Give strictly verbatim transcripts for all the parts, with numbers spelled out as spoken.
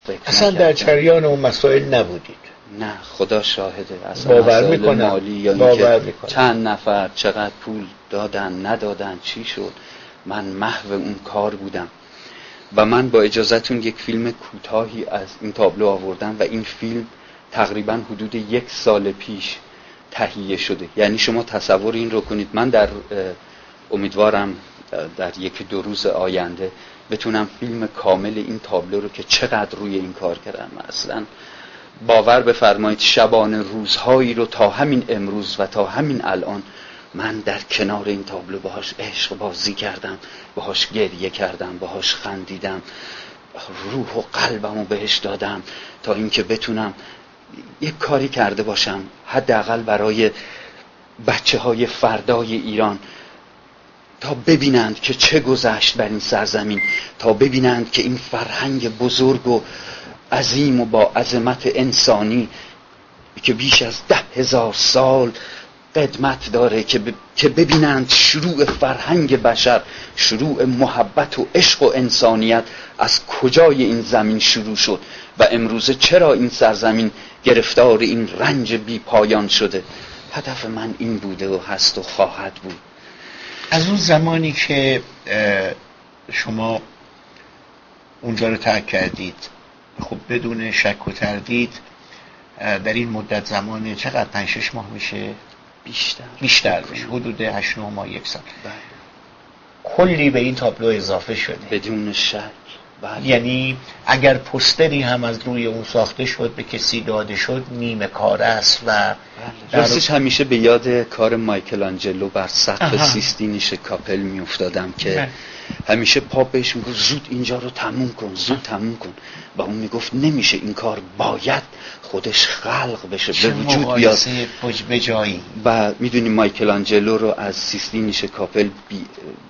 اصلا در جریان اون مسائل نبودید؟ نه خدا شاهده، اصلا مسائل مالی یا اینکه چند نفر چقدر پول دادن ندادن چی شد، من محو اون کار بودم. و من با اجازهتون یک فیلم کوتاهی از این تابلو آوردم و این فیلم تقریبا حدود یک سال پیش تهیه شده. یعنی شما تصور این رو کنید، من در امیدوارم در یک دو روز آینده بتونم فیلم کامل این تابلو رو که چقدر روی این کار کردم، اصلا باور بفرمایید شبانه روزهایی رو تا همین امروز و تا همین الان من در کنار این تابلو باهاش عشق بازی کردم، باهاش گریه کردم، باهاش خندیدم، روح و قلبمو بهش دادم تا اینکه بتونم یک کاری کرده باشم حداقل برای بچه های فردای ایران، تا ببینند که چه گذشت بر این سرزمین، تا ببینند که این فرهنگ بزرگ و عظیم و با عظمت انسانی که بیش از ده هزار سال قدمت داره که که ببینند شروع فرهنگ بشر، شروع محبت و عشق و انسانیت از کجای این زمین شروع شد و امروزه چرا این سرزمین گرفتار این رنج بی پایان شده. هدف من این بوده و هست و خواهد بود. از اون زمانی که شما اونجا رو ترک کردید، خب بدون شک و تردید در این مدت زمان چقدر پنج شش ماه میشه؟ بیشتر بیشتر میشه، حدود هشت نه ماه، یک سال. بله. کلی به این تابلو اضافه شده بدون شک. بله. یعنی اگر پوستری هم از روی اون ساخته شد به کسی داده شد نیمه کار است. و بله. راستش همیشه به یاد کار مایکل آنجلو بر سقف سیستینیش کاپل میافتادم که بله. همیشه پاپ بهش میگفت زود اینجا رو تموم کن، زود تموم کن، و اون میگفت نمیشه، این کار باید خودش خلق بشه، به وجود بیاد به جایی. و میدونی مایکل آنجلو رو از سیستینیش کاپل بی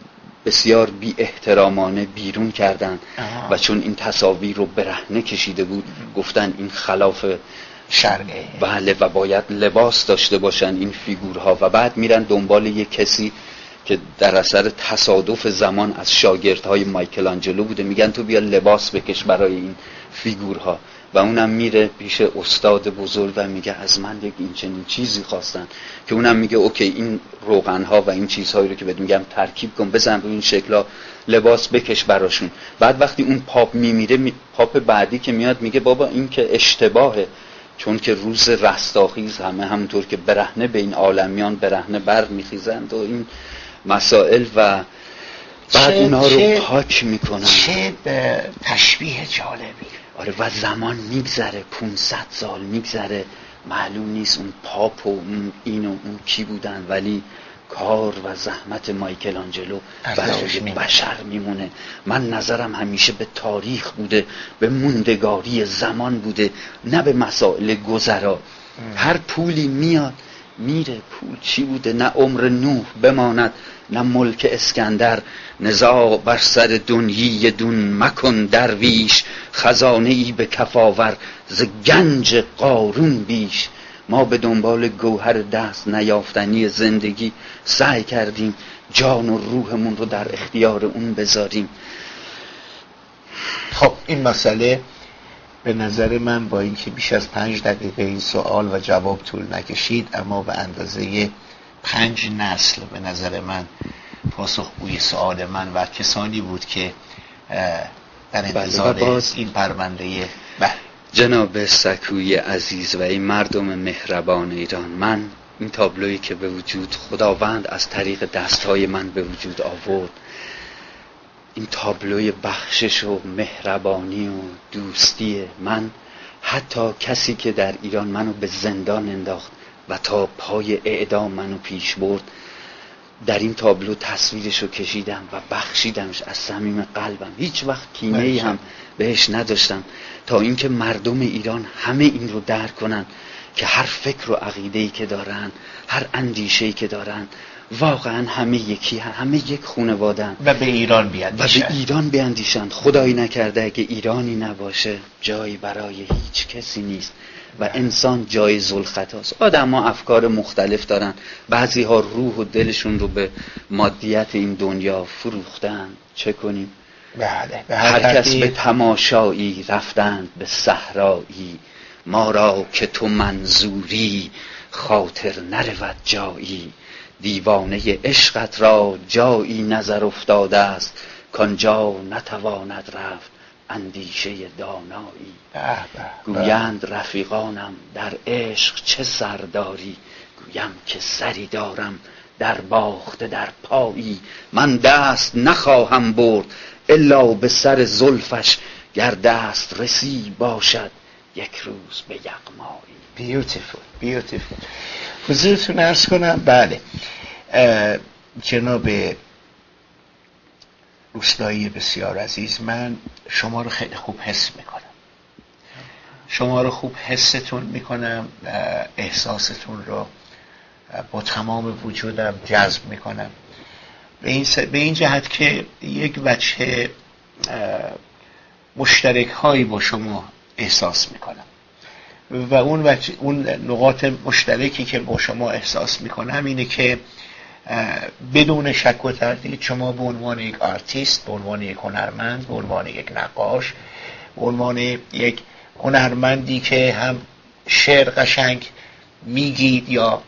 بسیار بی احترامانه بیرون کردن آه. و چون این تصاویر رو برهنه کشیده بود گفتن این خلاف شرعه، بله، و باید لباس داشته باشن این فیگورها، و بعد میرن دنبال یک کسی که در اثر تصادف زمان از شاگردهای مایکل آنجلو بوده، میگن تو بیا لباس بکش برای این فیگورها، و اونم میره پیش استاد بزرگ و میگه از من یک این چنین چیزی خواستن، که اونم میگه اوکی این روغنها و این چیزهایی رو که بهت میگم ترکیب کن، بزن روی این شکلا، لباس بکش براشون. بعد وقتی اون پاپ میمیره می... پاپ بعدی که میاد میگه بابا این که اشتباهه، چون که روز رستاخیز همه همونطور که برهنه به این عالمیان برهنه بر میخیزند و این مسائل، و بعد اونا رو پاک میکنن. چه تشبیه جالبی. آره، و زمان میگذره، پونصد سال میگذره، معلوم نیست اون پاپ و اون این و اون کی بودن، ولی کار و زحمت مایکل آنجلو برای بشر میمونه. من نظرم همیشه به تاریخ بوده، به موندگاری زمان بوده، نه به مسائل گذرا. هر پولی میاد میره، پول چی بوده؟ نه عمر نوح بماند، نه ملک اسکندر، نزاع بر سر دنیی دون مکن درویش، خزانه ای به کفاور ز گنج قارون بیش. ما به دنبال گوهر دست نیافتنی زندگی سعی کردیم جان و روحمون رو در اختیار اون بذاریم. خب این مسئله به نظر من با اینکه بیش از پنج دقیقه این سوال و جواب طول نکشید، اما به اندازه پنج نسل به نظر من پاسخگوی سوال من و کسانی بود که در انتظار این پرونده. بله جناب سکوی عزیز و این مردم مهربان ایران، من این تابلویی که به وجود خداوند از طریق دستهای من به وجود آورد، این تابلوی بخشش و مهربانی و دوستی من، حتی کسی که در ایران منو به زندان انداخت و تا پای اعدام منو پیش برد، در این تابلو تصویرشو کشیدم و بخشیدمش از صمیم قلبم. هیچ وقت کینه‌ای هم بهش نداشتم، تا اینکه مردم ایران همه این رو درک کنن که هر فکر و عقیده‌ای که دارن، هر اندیشه‌ای که دارن، واقعا همه یکی، همه یک خانواده‌ان و به ایران بیاندیشن و به ایران بیاندیشن. خدایی نکرده اگه ایرانی نباشه جایی برای هیچ کسی نیست و انسان جای ذوالخطاست. آدم‌ها افکار مختلف دارن، بعضی ها روح و دلشون رو به مادیت این دنیا فروختن، چه کنیم؟ بله. به هر کس به تماشایی رفتند به صحرایی، ما را که تو منظوری خاطر نرود جایی. دیوانه عشقت را جایی نظر افتاده است، کانجا نتواند رفت اندیشه دانایی. گویند رفیقانم در عشق چه سرداری، گویم که سری دارم در باخته در پایی. من دست نخواهم برد الا به سر زلفش، گر دست رسی باشد یک روز به یغمایی. بیوتیفول بیوتیفول. حضورتون عرض کنم بله جناب روستایی بسیار عزیز، من شما رو خیلی خوب حس میکنم، شما رو خوب حستون میکنم، احساستون رو با تمام وجودم جذب میکنم به این, س... به این جهت که یک وجه مشترک هایی با شما احساس میکنم و اون, وجه... اون نقاط مشترکی که با شما احساس میکنم اینه که بدون شک و تردید شما به عنوان یک آرتیست، به عنوان یک هنرمند، به عنوان یک نقاش، به عنوان یک هنرمندی که هم شعر قشنگ میگید یا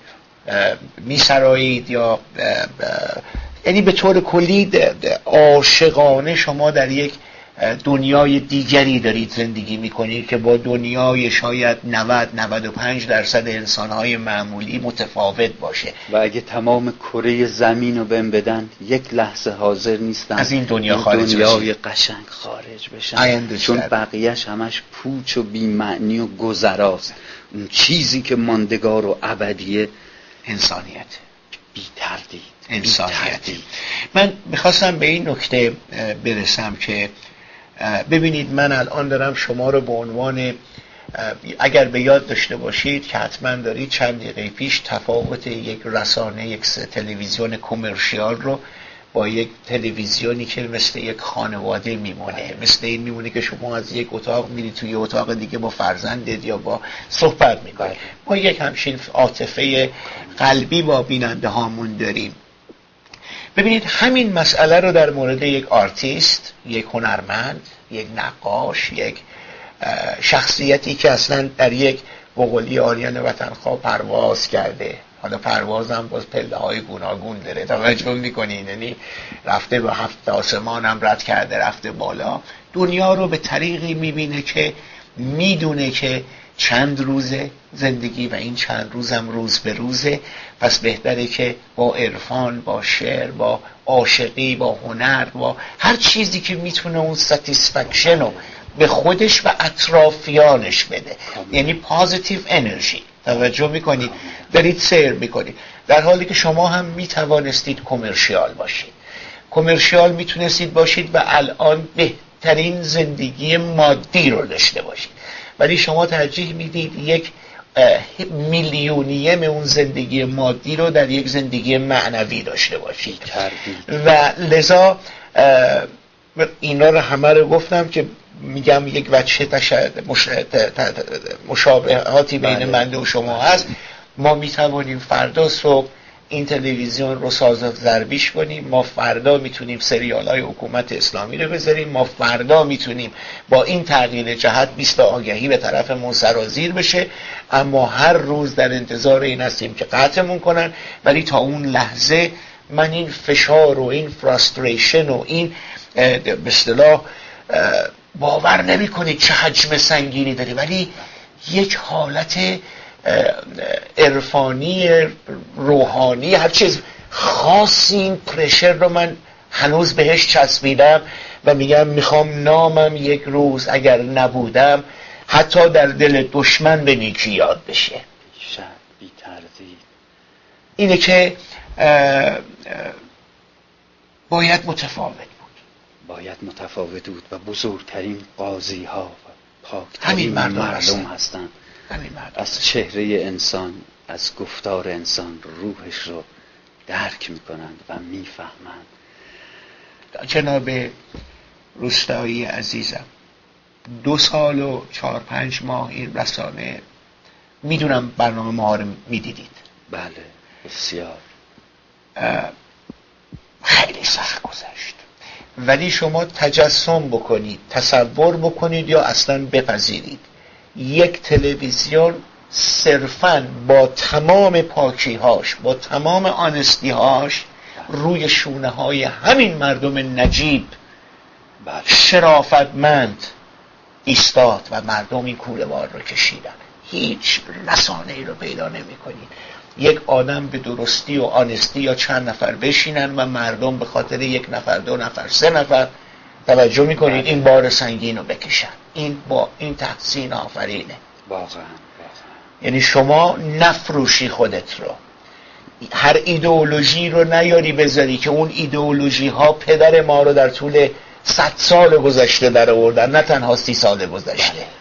میسرایید یا یعنی به طور کلی عاشقانه شما در یک دنیای دیگری دارید زندگی میکنید که با دنیای شاید نود نود و پنج درصد انسانهای معمولی متفاوت باشه و اگه تمام کره زمین رو بهم بدن یک لحظه حاضر نیستن از این دنیا خارج دنیای قشنگ خارج بشن، چون بقیهش همش پوچ و بی‌معنی و گذراست. اون چیزی که ماندگار و ابدیه انسانیت، بی تردید انسانیت. من میخواستم به این نکته برسم که ببینید من الان دارم شما رو به عنوان، اگر به یاد داشته باشید که حتما دارید، چند دقیقه پیش تفاوت یک رسانه، یک تلویزیون کمرشیال رو با یک تلویزیونی که مثل یک خانواده میمونه، مثل این میمونه که شما از یک اتاق میرید توی اتاق دیگه با فرزندت یا با صحبت میکنید. ما یک همچین عاطفه قلبی با بیننده هامون داریم. ببینید همین مسئله رو در مورد یک آرتیست، یک هنرمند، یک نقاش، یک شخصیتی که اصلا در یک بقولی آریان وطنخواه پرواز کرده، حالا پروازم باز پله های گوناگون داره، توجه میکنین، یعنی رفته به هفت آسمان هم رد کرده، رفته بالا، دنیا رو به طریقی میبینه که میدونه که چند روزه زندگی و این چند روزم روز به روزه، پس بهتره که با عرفان، با شعر، با عاشقی، با هنر، با هر چیزی که میتونه اون ساتیسفکشن رو به خودش و اطرافیانش بده، یعنی پازیتیو انرژی. توجه میکنید؟ دارید سیر میکنید، در حالی که شما هم میتوانستید کمرشیال باشید، کمرشیال میتونستید باشید و الان بهترین زندگی مادی رو داشته باشید، ولی شما ترجیح میدید یک میلیونیم اون زندگی مادی رو در یک زندگی معنوی داشته باشید. و لذا اینا رو همه رو گفتم که میگم یک وجه مشابهاتی بین من و شما هست. ما میتوانیم فردا صبح این تلویزیون رو سازد ضربیش کنیم، ما فردا میتونیم سریال های حکومت اسلامی رو بذاریم، ما فردا میتونیم با این تغییر جهت بیست آگهی به طرف ما سرازیر بشه، اما هر روز در انتظار این هستیم که قطعمون کنن. ولی تا اون لحظه من این فشار و این فرستریشن و این به اصطلاح باور نمی کنید چه حجم سنگینی داری، ولی یک حالت عرفانی روحانی هر چیز خاصی، این پرشر رو من هنوز بهش چسبیدم و میگم میخوام نامم یک روز اگر نبودم حتی در دل دشمن به نیکی یاد بشه. شاید بی تردید اینه که اه اه باید متفاوت بود، باید متفاوت بود و بزرگترین قاضی ها و پاکترین مردم, مردم هستند. از چهره انسان، از گفتار انسان روحش رو درک میکنند و میفهمند. جناب روستایی عزیزم، دو سال و چهار پنج ماه این رسانه میدونم برنامه ما رو میدیدید. بله بسیار. خیلی سخت گذشت ولی شما تجسم بکنید، تصور بکنید یا اصلا بپذیرید یک تلویزیون صرفاً با تمام پاکیهاش، با تمام آنستیهاش روی شونه های همین مردم نجیب شرافتمند ایستاد و مردم این کوله‌بار رو کشیدن. هیچ رسانه ای رو پیدا نمی کنید یک آدم به درستی و آنستی یا چند نفر بشینن و مردم به خاطر یک نفر، دو نفر، سه نفر توجه می کنید این بار سنگین رو بکشن. این با این تحسین آفرینه واقعا. یعنی شما نفروشی خودت رو، هر ایدئولوژی رو نیاری بذاری که اون ایدئولوژی ها پدر ما رو در طول صد سال گذشته در آوردن، نه تنها سی سال گذشته.